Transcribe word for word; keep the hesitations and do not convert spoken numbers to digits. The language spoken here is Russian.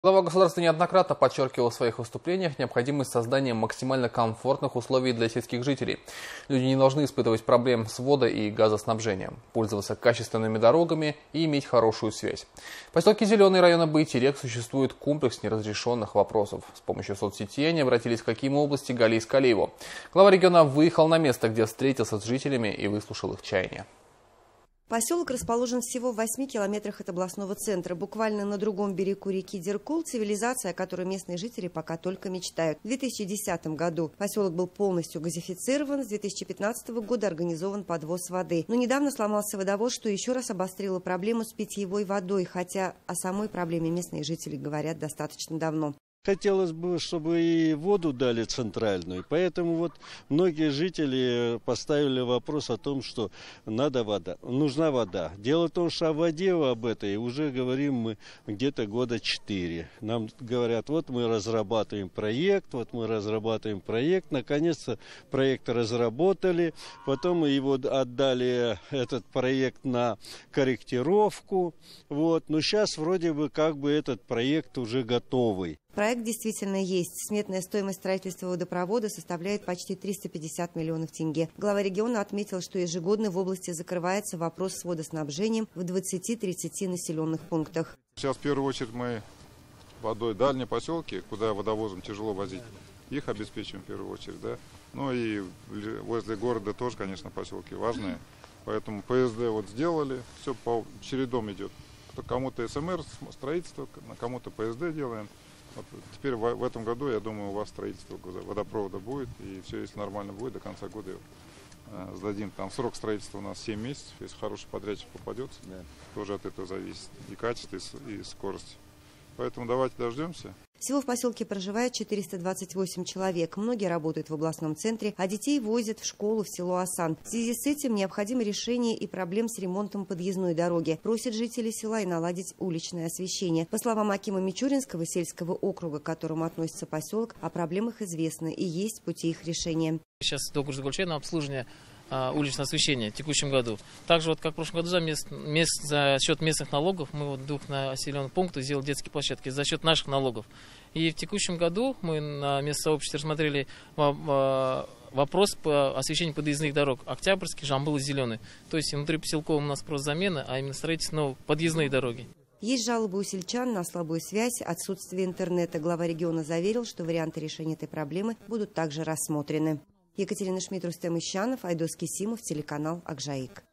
Глава государства неоднократно подчеркивал в своих выступлениях необходимость создания максимально комфортных условий для сельских жителей. Люди не должны испытывать проблем с водо- и газоснабжением, пользоваться качественными дорогами и иметь хорошую связь. В поселке Зеленый района Байтерек существует комплекс неразрешенных вопросов. С помощью соцсетей они обратились к Акиму области Гали Искалиеву. Глава региона выехал на место, где встретился с жителями и выслушал их чаяния. Поселок расположен всего в восьми километрах от областного центра. Буквально на другом берегу реки Деркул, цивилизация, о которой местные жители пока только мечтают. В две тысячи десятом году поселок был полностью газифицирован, с две тысячи пятнадцатого года организован подвоз воды. Но недавно сломался водовод, что еще раз обострило проблему с питьевой водой, хотя о самой проблеме местные жители говорят достаточно давно. Хотелось бы, чтобы и воду дали центральную, поэтому вот многие жители поставили вопрос о том, что надо вода, нужна вода. Дело в том, что о воде об этой уже говорим мы где-то года четыре. Нам говорят, вот мы разрабатываем проект, вот мы разрабатываем проект. Наконец-то проект разработали, потом его отдали, этот проект, на корректировку. Вот. Но сейчас вроде бы как бы этот проект уже готовый. Проект действительно есть. Сметная стоимость строительства водопровода составляет почти триста пятьдесят миллионов тенге. Глава региона отметил, что ежегодно в области закрывается вопрос с водоснабжением в двадцати-тридцати населенных пунктах. Сейчас в первую очередь мы водой дальние поселки, куда водовозом тяжело возить, их обеспечиваем в первую очередь. Да? Ну и возле города тоже, конечно, поселки важные. Поэтому ПСД вот сделали, все по чередом идет. Кому-то СМР строительство, кому-то ПСД делаем. Вот теперь в, в этом году, я думаю, у вас строительство водопровода будет, и все, если нормально будет, до конца года э, сдадим. Там срок строительства у нас семь месяцев, если хороший подрядчик попадется, да, тоже от этого зависит и качество, и, и скорость. Поэтому давайте дождемся. Всего в поселке проживает четыреста двадцать восемь человек. Многие работают в областном центре, а детей возят в школу в село Асан. В связи с этим необходимо решение и проблем с ремонтом подъездной дороги. Просят жители села и наладить уличное освещение. По словам Акима Мичуринского сельского округа, к которому относится поселок, о проблемах известно и есть пути их решения. Сейчас договор заключен на обслуживание уличного освещения в текущем году. Также, вот как в прошлом году, за, мест, мест, за счет местных налогов мы вот в двух населенных пунктах сделали детские площадки за счет наших налогов. И в текущем году мы на местном сообществе рассмотрели вопрос по освещению подъездных дорог. Октябрьский, Жамбыл и Зеленый. То есть внутри поселковым у нас просто замена, а именно строительство новой подъездной дороги. Есть жалобы у сельчан на слабую связь, отсутствие интернета. Глава региона заверил, что варианты решения этой проблемы будут также рассмотрены. Екатерина Шмидт, Рустем Ищанов, Айдос Кисимов, телеканал Акжаик.